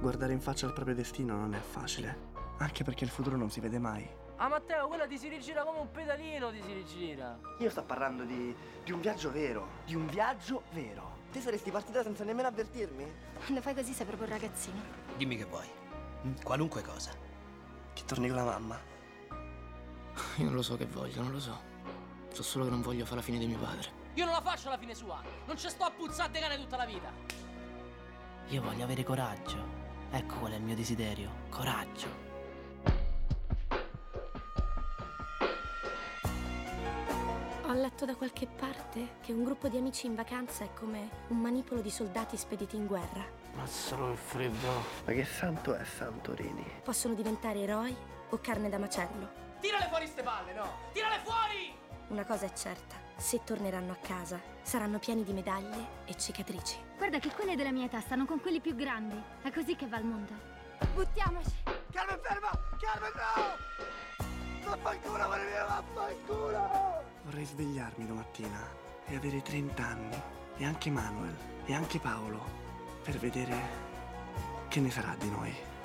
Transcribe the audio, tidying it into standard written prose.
guardare in faccia al proprio destino non è facile, anche perché il futuro non si vede mai. Ah Matteo, quella ti si rigira come un pedalino, ti si rigira. Io sto parlando di un viaggio vero, di un viaggio vero. Te saresti partita senza nemmeno avvertirmi? Quando fai così sei proprio un ragazzino. Dimmi che vuoi. Qualunque cosa. Che torni con la mamma. Io non lo so che voglio, non lo so. So solo che non voglio fare la fine di mio padre. Io non la faccio alla fine sua. Non ci sto a puzzare di cane tutta la vita. Io voglio avere coraggio. Ecco qual è il mio desiderio. Coraggio. Ho letto da qualche parte che un gruppo di amici in vacanza è come un manipolo di soldati spediti in guerra. Ma solo il freddo. Ma che santo è Santorini? Possono diventare eroi o carne da macello. Tirale fuori ste palle, no? Tirale fuori! Una cosa è certa, se torneranno a casa saranno pieni di medaglie e cicatrici. Guarda che quelle della mia età stanno con quelli più grandi. È così che va il mondo. Buttiamoci! Carmen, ferma! Carmen, no! Vaffanculo, amore mio, vaffanculo! Vorrei svegliarmi domattina e avere 30 anni, e anche Manuel, e anche Paolo, per vedere che ne sarà di noi.